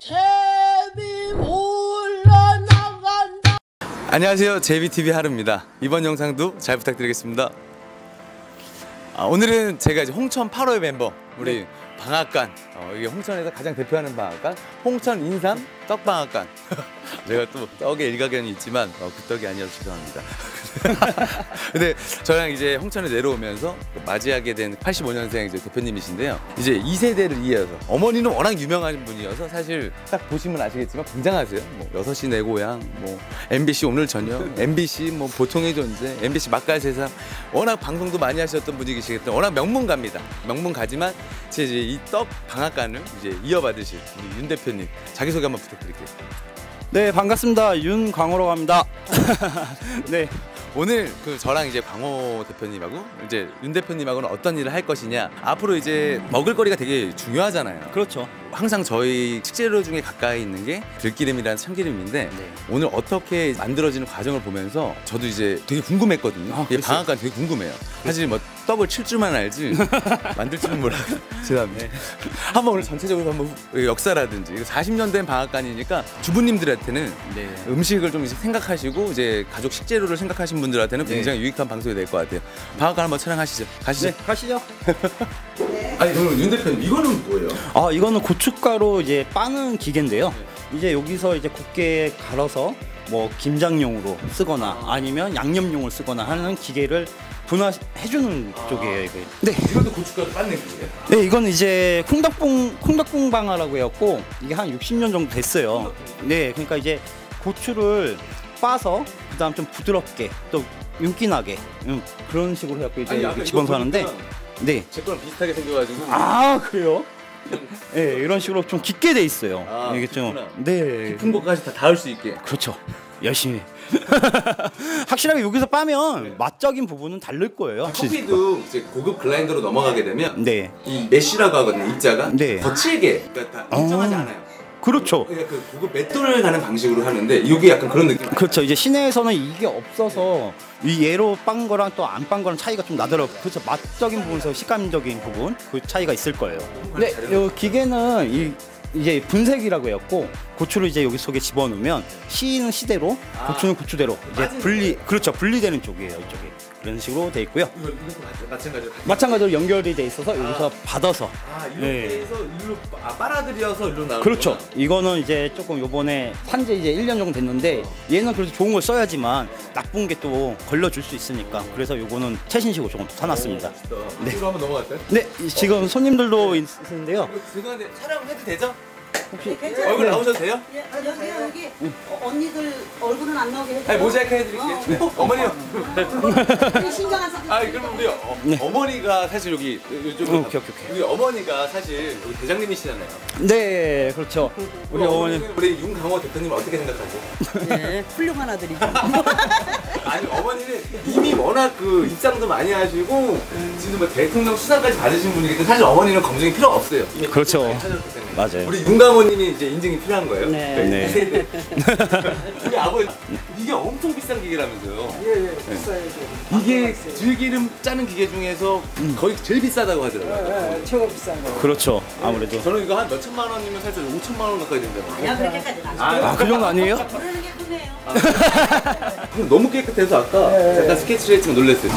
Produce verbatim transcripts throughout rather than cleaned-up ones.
제비 올라나간다. 안녕하세요, 제비티비 하루입니다. 이번 영상도 잘 부탁드리겠습니다. 아, 오늘은 제가 이제 홍천 팔 호의 멤버 우리 네. 방앗간, 어, 이게 홍천에서 가장 대표하는 방앗간 홍천 인삼 떡방앗간. 제가 또 떡에 일가견이 있지만 어, 그 떡이 아니어서 죄송합니다. 근데 저랑 이제 홍천에 내려오면서 맞이하게 된 팔십오 년생 이제 대표님이신데요. 이제 이 세대를 이어서 어머니는 워낙 유명한 분이어서 사실 딱 보시면 아시겠지만 굉장하세요. 뭐 여섯 시 내 고향, 뭐 엠비씨 오늘 저녁, 엠비씨 뭐 보통의 존재, 엠비씨 맛깔 세상, 워낙 방송도 많이 하셨던 분이시겠던 워낙 명문가입니다. 명문가지만 제 이제 이 떡 방앗간을 이제 이어받으실 우리 윤 대표님 자기소개 한번 부탁드릴게요. 네, 반갑습니다. 윤광호라고 합니다. 네. 오늘 그 저랑 이제 광호 대표님하고 이제 윤 대표님하고는 어떤 일을 할 것이냐. 앞으로 이제 먹을거리가 되게 중요하잖아요. 그렇죠. 항상 저희 식재료 중에 가까이 있는 게 들기름이라는 참기름인데 네. 오늘 어떻게 만들어지는 과정을 보면서 저도 이제 되게 궁금했거든요. 아, 방앗간 되게 궁금해요. 사실 뭐 떡을 칠 줄만 알지 만들 줄은 몰라요. 죄송합니다. 네. 한번 오늘 전체적으로 한번 역사라든지 사십 년 된 방앗간이니까 주부님들한테는 네. 음식을 좀 생각하시고 이제 가족 식재료를 생각하신 분들한테는 굉장히 네. 유익한 방송이 될 것 같아요. 방앗간 한번 촬영하시죠. 가시죠. 네, 가시죠. 네. 아니 그럼 윤 대표님 이거는 뭐예요? 아, 이거는 고춧가루 이제 빠는 기계인데요. 네. 이제 여기서 이제 곱게 갈아서 뭐 김장용으로 쓰거나 아. 아니면 양념용을 쓰거나 하는 기계를 분화해주는 아. 쪽이에요. 이게. 네. 이것도 고춧가루 빻는 기계예요? 네, 이거는 이제 콩닭봉 콩닭봉 방아라고 해갖고 이게 한 육십 년 정도 됐어요. 네, 그러니까 이제 고추를 빻아서 그다음 좀 부드럽게 또 윤기나게 음, 그런 식으로 해갖고 이제 아니, 집어서 하는데. 네. 제 거랑 비슷하게 생겨가지고. 아, 그래요? 네, 이런 식으로 좀 깊게 돼 있어요. 아, 이게 좀 네. 깊은 것까지 다 닿을 수 있게. 그렇죠. 열심히. 확실하게 여기서 빠면 네. 맛적인 부분은 다를 거예요. 커피도 이제 고급 글라인더로 넘어가게 되면 네. 이 메쉬라고 하거든요. 입자가 네. 거칠게 그러니까 다 일정하지 어... 않아요. 그렇죠. 그러니까 그 고급 맷돌을 가는 방식으로 하는데 이게 약간 그런 느낌. 그렇죠. 이제 시내에서는 이게 없어서 이 얘로 빤 거랑 또 안 빤 거랑 차이가 좀 나더라고요. 그렇죠. 맛적인 부분에서 식감적인 부분 그 차이가 있을 거예요. 근데 이 기계는 이 이제 분쇄기라고 해갖고 고추를 이제 여기 속에 집어넣으면 시는 시대로 고추는 고추대로 이제 분리 그렇죠 분리되는 쪽이에요. 이쪽에 이런 식으로 돼 있고요. 이거 이것도 마찬가지로 마찬가지로 연결이 돼 있어서 여기서 아. 받아서 아 이렇게 네. 해서 일로 아, 빨아들여서 일로 나오는 그렇죠. 이거는 이제 조금 요번에 산지 이제 일 년 정도 됐는데 얘는 그래도 좋은 걸 써야지만 나쁜 게 또 걸려줄 수 있으니까 그래서 요거는 최신식으로 조금 사놨습니다. 오, 네. 이거 한번 넘어갈까요? 네, 지금 손님들도 있는데요. 죄송한데 촬영해도 되죠? 혹시 네, 얼굴 나오셔도 돼요? 예, 아, 여기요 여기 응. 어, 언니들 얼굴은 안 나오게 해줘요. 아니 모자이크 해드릴게요. 어, 네. 어머니요. 신경 안 써도 아 그럼 우리 어, 네. 어머니가 사실 여기 이쪽으로 오케이, 오케이, 오케이. 우리 어머니가 사실 여기 대장님이시잖아요. 네, 그렇죠. 우리 어머니 우리 윤강호 대표님 어떻게 생각하세요? 네, 훌륭한 아들이죠. 아니 어머니는 이미 워낙 그 입상도 많이 하시고 지금 뭐 대통령 수상까지 받으신 분이기 때문에 사실 어머니는 검증이 필요 없어요. 그렇죠. 맞아요. 우리 윤강호님이 이제 인증이 필요한 거예요. 네. 네. 이 세대. 우리 아버지 이게 엄청 비싼 기계라면서요. 예예 예, 비싸요. 이게 들기름 짜는 기계 중에서 음. 거의 제일 비싸다고 하더라고요. 예, 예, 최고 비싼 거. 그렇죠. 아무래도. 저는 이거 한 몇 천만 원이면 살짝 오천만 원 가까이 된다고. 아니야 그렇게까지는 안 아, 아, 그 정도 아니에요? 부르는 게 크네요. 아, 너무 깨끗해서 아까 네. 약간 스케치를 했지만 놀랐어요.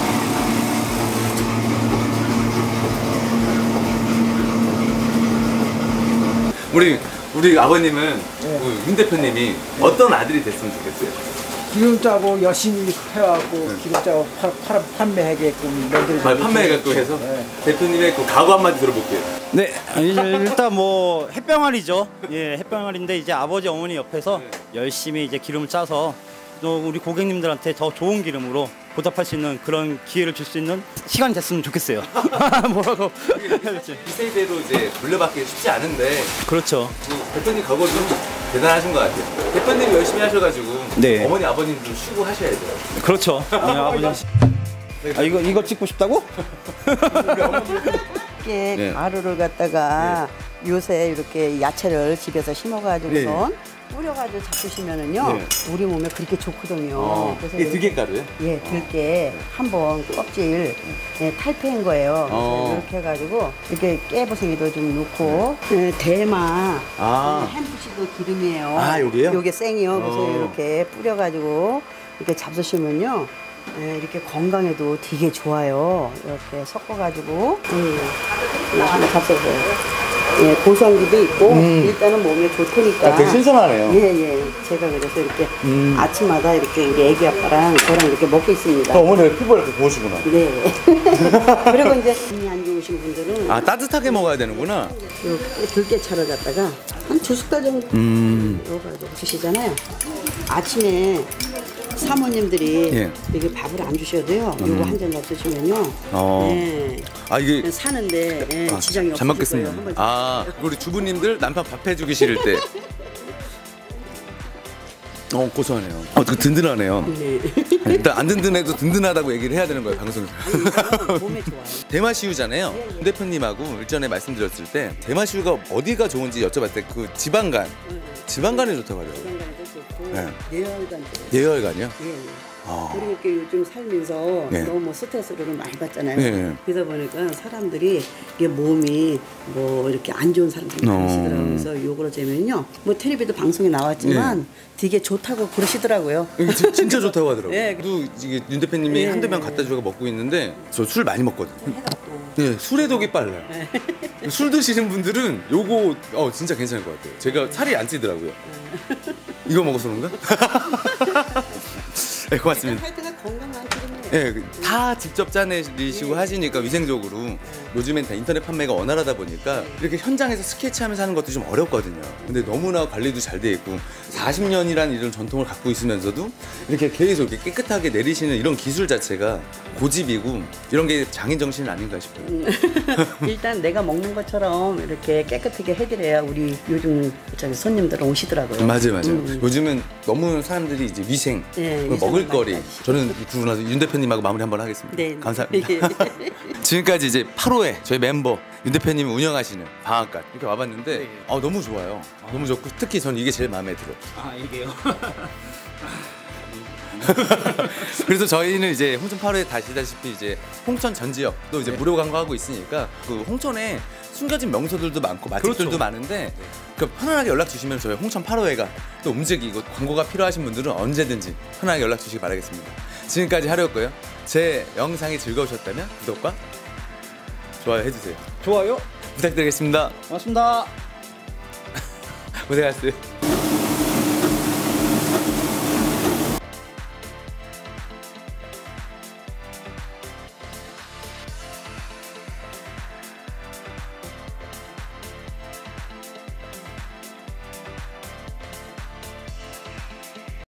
우리 우리 아버님은 네. 우리 윤 대표님이 네. 어떤 아들이 됐으면 좋겠어요? 기름 짜고 열심히 해갖고 네. 기름 짜고 파, 파, 판매하게끔 아, 판매해갖고 해서 네. 대표님의 그 각오 한마디 들어볼게요. 네, 일단 뭐 햇병아리죠. 예, 햇병아리인데 이제 아버지 어머니 옆에서 네. 열심히 이제 기름을 짜서 또 우리 고객님들한테 더 좋은 기름으로 보답할 수 있는 그런 기회를 줄 수 있는 시간이 됐으면 좋겠어요. 뭐라고? 이 세대로 이제 물려받기 쉽지 않은데. 그렇죠. 대표님 각오 좀 대단하신 것 같아요. 대표님이 열심히 하셔가지고 네. 어머니 아버님 좀 쉬고 하셔야 돼요. 그렇죠. 아, 아버지. 아 이거 이거 찍고 싶다고? 이렇게 네. 가루를 갖다가 요새 이렇게 야채를 집에서 심어가지고선 뿌려가지고 잡수시면은요 네. 우리 몸에 그렇게 좋거든요. 어, 그래서 이게 이렇게- 들깨가루예요? 예, 들깨 한번 껍질 예, 탈피한 거예요. 그래서 어. 이렇게 해가지고 이렇게 깨부생이도 좀 넣고 예, 대마 아. 햄프시도 기름이에요. 아, 요게요? 요게 생이요. 그래서 어. 이렇게 뿌려가지고 이렇게 잡수시면요. 예, 이렇게 건강에도 되게 좋아요. 이렇게 섞어가지고 음, 나 한번 잡숴보세요. 예, 고소한기도 있고 일단은 몸에 좋다니까. 음. 아, 되게 신선하네요. 예, 예. 제가 그래서 이렇게 음. 아침마다 이렇게 우리 애기 아빠랑 저랑 이렇게 먹고 있습니다. 어머니가 피부가 이렇게 좋으시구나. 네. 그리고 이제 몸이 안 좋으신 분들은 아, 따뜻하게 먹어야 되는구나. 요 들깨차를 갖다가 한 두 숟갈 정도 음. 넣어가지고 드시잖아요. 아침에 사모님들이 예. 이게 밥을 안 주셔도 돼요. 요거 한 잔 잡수시면요. 어. 네. 아, 이게 사는데 예, 아, 지장이 없어질 잘 먹겠습니다. 거예요. 한번 아, 우리 주부님들 남편 밥 해주기 싫을 때. 어, 고소하네요. 어, 되게 든든하네요. 네. 일단 안 든든해도 든든하다고 얘기를 해야 되는 거예요, 방송에서. 이거는 몸에 좋아요. 대마시우잖아요. 유 대표님하고 일전에 말씀드렸을 때 대마시우가 어디가 좋은지 여쭤봤을 때 그 지방간, 지방간에 좋다고 하더라고요. 건강에도 좋고 네. 뇌혈관도 예열간이요? 예, 예. 아. 그리고 이렇게 요즘 살면서 네. 너무 스트레스를 많이 받잖아요. 네. 그러다 보니까 사람들이 이게 몸이 뭐 이렇게 안 좋은 사람들이 어. 많으시더라고요. 그래서 요거를 재면요. 뭐 텔레비도 방송에 나왔지만 되게 좋다고 그러시더라고요. 이게 진- 진짜 좋다고 하더라고요. 네. 저도 이게 윤 대표님이 네. 한두 병 갖다 주고 먹고 있는데 저 술 많이 먹거든요. 해갖고. 네, 술의 독이 빨라요. 술 드시는 분들은 요거 어 진짜 괜찮을 것 같아요. 제가 살이 안 찌더라고요. 이거 먹어서 그런가? 네, 고맙습니다. 하여튼 건강한 기름이에요. 예, 네, 다 직접 짜내시고 하시니까 위생적으로 요즘엔 다 인터넷 판매가 원활하다 보니까 이렇게 현장에서 스케치하면서 하는 것도 좀 어렵거든요. 근데 너무나 관리도 잘 돼 있고 사십 년이라는 이런 전통을 갖고 있으면서도 이렇게 계속 이렇게 깨끗하게 내리시는 이런 기술 자체가 고집이고 이런 게 장인 정신 아닌가 싶어요. 일단 내가 먹는 것처럼 이렇게 깨끗하게 해드려야 우리 요즘 저기 손님들은 오시더라고요. 맞아요, 맞아요. 음. 요즘은 너무 사람들이 이제 위생, 예, 그 위생을 먹을거리. 많이 따지시죠. 저는 그러고 나서 윤 대표님하고 마무리 한번 하겠습니다. 네. 감사합니다. 예. 지금까지 이제 팔 호회 저희 멤버 윤 대표님이 운영하시는 방앗간 이렇게 와봤는데 네. 아, 너무 좋아요. 너무 좋고 특히 저는 이게 제일 마음에 들어요. 아 이게요? 그래서 저희는 이제 홍천 팔 호에 다시다시피 이제 홍천 전 지역도 이제 무료 광고하고 있으니까 그 홍천에 숨겨진 명소들도 많고 맛집들도 그렇죠. 많은데 그 편안하게 연락 주시면 저희 홍천 팔 호회가 또 움직이고 광고가 필요하신 분들은 언제든지 편하게 연락 주시기 바라겠습니다. 지금까지 하루였고요. 제 영상이 즐거우셨다면 구독과 좋아요 해주세요. 좋아요. 부탁드리겠습니다. 고맙습니다. 고생하셨어요.